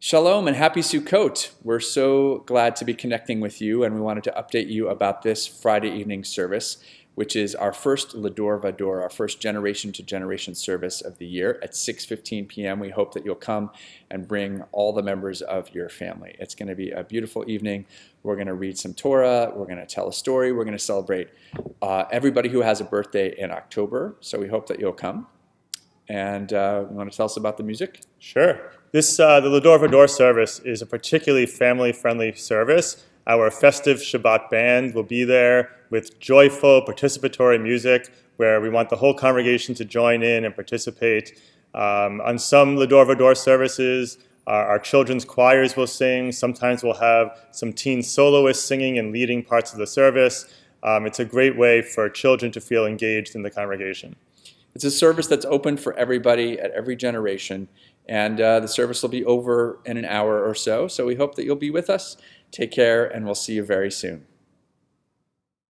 Shalom and happy Sukkot. We're so glad to be connecting with you, and we wanted to update you about this Friday evening service, which is our first L'Dor Vador, our first generation-to-generation service of the year at 6:15 p.m. We hope that you'll come and bring all the members of your family. It's going to be a beautiful evening. We're going to read some Torah. We're going to tell a story. We're going to celebrate everybody who has a birthday in October, so we hope that you'll come. And you want to tell us about the music? Sure. The L'Dor Vador service is a particularly family-friendly service. Our festive Shabbat band will be there with joyful, participatory music where we want the whole congregation to join in and participate. On some L'Dor Vador services, our children's choirs will sing. Sometimes we'll have some teen soloists singing and leading parts of the service. It's a great way for children to feel engaged in the congregation. It's a service that's open for everybody at every generation, and the service will be over in an hour or so. So we hope that you'll be with us. Take care, and we'll see you very soon.